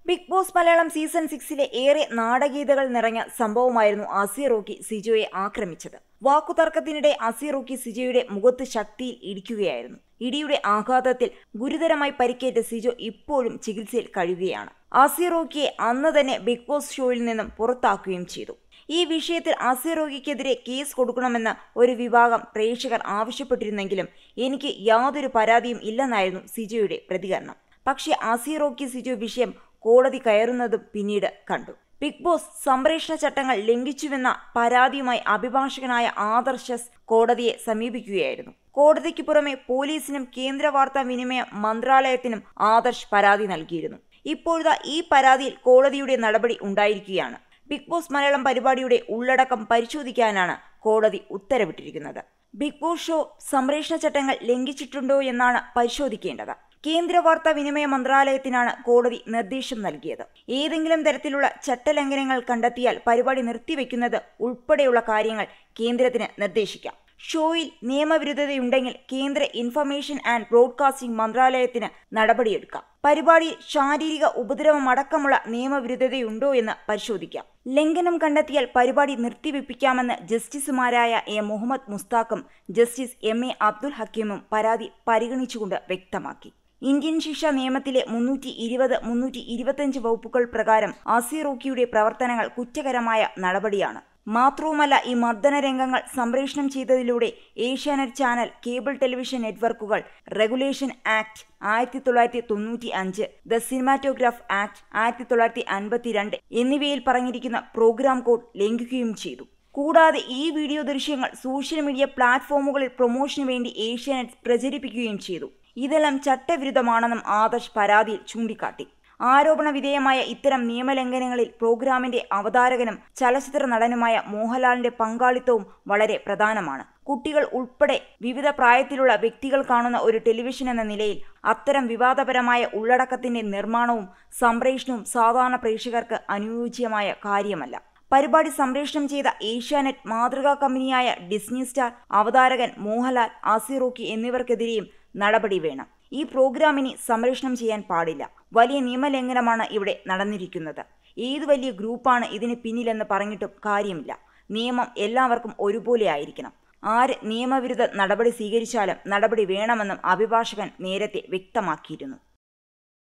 Big boss Malayalam season 6 ഏറെ നാടകീയതകൾ നിറഞ്ഞ സംഭവമായിരുന്നു അസീർ റോക്കി സിജോയെ ആക്രമിച്ചത്. വാക്കുതർക്കത്തിനിടെ അസീർ റോക്കി സിജോയുടെ മുഖത്ത് ശക്തിയിൽ ഇടിക്കുകയായിരുന്നു. ഇടിയുടെ ആഘാതത്തിൽ ഗുരുതരമായി പരിക്കേറ്റ സിജോ ഇപ്പോഴും ചികിത്സയിൽ കഴിയുകയാണ്. അസീർ റോക്കിയെ അന്ന് തന്നെ ബിഗ് ബോസ് ഷോയിൽ നിന്നും പുറത്താക്കുകയും ചെയ്തു. ഈ വിഷയത്തിൽ അസീർ റോക്കിക്കെതിരെ കേസ് കൊടുക്കണമെന്ന് ഒരു വിഭാഗം പ്രേക്ഷകർ ആവശ്യപ്പെട്ടിരുന്നെങ്കിലും എനിക്ക് യാതൊരു പരാതിയും ഇല്ലെന്നായിരുന്നു സിജോയുടെ പ്രതികരണം. പക്ഷേ അസീർ റോക്കി സിജോ വിഷയം കോടതി കയറുന്നതും പിന്നീട് കണ്ടു. ബിഗ് ബോസ് സംപ്രേഷണ ചട്ടങ്ങൾ ലംഘിച്ചുവെന്ന പരാതിയുമായി അഭിഭാഷകനായ ആദർശ് കോടതിയെ സമീപിക്കുകയായിരുന്നു. കോടതിക്ക് പുറമെ പോലീസിനും കേന്ദ്ര വാർത്താ വിനിമയ മന്ത്രാലയത്തിനും ആദർശ് പരാതി നൽകിയിരുന്നു. ഇപ്പോഴത്തെ ഈ പരാതിയിൽ കോടതിയുടെ നടപടി ഉണ്ടായിരിക്കുകയാണ്. ബിഗ് ബോസ് മലയാളം പരിപാടിയുടെ ഉള്ളടക്കം പരിശോധിക്കാനാണ് കോടതി ഉത്തരവിട്ടിരിക്കുന്നത്. ബിഗ് ബോസ് ഷോ സംപ്രേഷണ ചട്ടങ്ങൾ ലംഘിച്ചിട്ടുണ്ടോ എന്നാണ് പരിശോധിക്കേണ്ടത്. കേന്ദ്ര വാർത്താ വിനിമയ മന്ത്രാലയത്തിനാണ് കോടതി നിർദ്ദേശം നൽകിയത്. ഏതെങ്കിലും തരത്തിലുള്ള ചട്ടലംഘനങ്ങൾ കണ്ടെത്തിയാൽ പരിപാടി നിർത്തിവെക്കുന്നത് ഉൾപ്പെടെയുള്ള കാര്യങ്ങൾ കേന്ദ്രത്തിന് നിർദ്ദേശിക്കാം. ഷോയിൽ നിയമവിരുദ്ധതയുണ്ടെങ്കിൽ കേന്ദ്ര ഇൻഫർമേഷൻ ആൻഡ് ബ്രോഡ്കാസ്റ്റിംഗ് മന്ത്രാലയത്തിന് നടപടിയെടുക്കാം. പരിപാടിയിൽ ശാരീരിക ഉപദ്രവമടക്കമുള്ള നിയമവിരുദ്ധതയുണ്ടോ എന്ന് പരിശോധിക്കാം. ലംഘനം കണ്ടെത്തിയാൽ പരിപാടി നിർത്തിവെപ്പിക്കാമെന്ന് ജസ്റ്റിസുമാരായ എ മുഹമ്മദ് മുസ്താഖും ജസ്റ്റിസ് എം.എ. അബ്ദുൽ ഹക്കീമും പരാതി പരിഗണിച്ചുകൊണ്ട് വ്യക്തമാക്കി. ഇന്ത്യൻ ശിക്ഷാ നിയമത്തിലെ 320, 325 വകുപ്പുകൾ പ്രകാരം അസീർ റോക്കിയുടെ പ്രവർത്തനങ്ങൾ കുറ്റകരമായ നടപടിയാണ്. മാത്രവുമല്ല, ഈ മർദ്ദന രംഗങ്ങൾ സംപ്രേഷണം ചെയ്തതിലൂടെ ഏഷ്യാനെറ്റ് ചാനൽ, കേബിൾ ടെലിവിഷൻ നെറ്റ്വർക്കുകൾ, regulation act 1995, the cinematograph act 1952 എന്നിവയിൽ പറഞ്ഞിരിക്കുന്ന പ്രോഗ്രാം കോഡ് ലംഘിക്കുകയും ചെയ്തു. കൂടാതെ ഈ വീഡിയോ ദൃശ്യങ്ങൾ സോഷ്യൽ മീഡിയ പ്ലാറ്റ്ഫോമുകളിൽ പ്രൊമോഷന് വേണ്ടി ഏഷ്യാനെറ്റ് പ്രചരിപ്പിക്കുകയും ചെയ്തു. ഇതെല്ലാം ചട്ടവിരുദ്ധമാണെന്നും ആദർശ് പരാതിയിൽ ചൂണ്ടിക്കാട്ടി. ആരോപണ വിധേയമായ ഇത്തരം നിയമലംഘനങ്ങളിൽ പ്രോഗ്രാമിന്റെ അവതാരകനും ചലച്ചിത്ര നടനുമായ മോഹൻലാലിന്റെ പങ്കാളിത്തവും വളരെ പ്രധാനമാണ്. കുട്ടികൾ ഉൾപ്പെടെ വിവിധ പ്രായത്തിലുള്ള വ്യക്തികൾ കാണുന്ന ഒരു ടെലിവിഷൻ എന്ന നിലയിൽ അത്തരം വിവാദപരമായ ഉള്ളടക്കത്തിന്റെ നിർമ്മാണവും സംപ്രേഷണവും സാധാരണ പ്രേക്ഷകർക്ക് അനുയോജ്യമായ കാര്യമല്ല. പരിപാടി സംപ്രേഷണം ചെയ്ത ഏഷ്യാനെറ്റ് മാതൃകാ കമ്പനിയായ ഡിസ്നി സ്റ്റാർ, അവതാരകൻ മോഹൻലാൽ, അസീർ റോക്കി എന്നിവർക്കെതിരെയും നടപടി വേണം. ഈ പ്രോഗ്രാമിനി സംപ്രേഷണം ചെയ്യാൻ പാടില്ല. വലിയ നിയമലംഘനമാണ് ഇവിടെ നടന്നിരിക്കുന്നത്. ഏത് വലിയ ഗ്രൂപ്പാണ് ഇതിന് പിന്നിലെന്ന് പറഞ്ഞിട്ടും കാര്യമില്ല. നിയമം എല്ലാവർക്കും ഒരുപോലെ ആയിരിക്കണം. ആര് നിയമവിരുദ്ധ നടപടി സ്വീകരിച്ചാലും നടപടി വേണമെന്നും അഭിഭാഷകൻ നേരത്തെ വ്യക്തമാക്കിയിരുന്നു.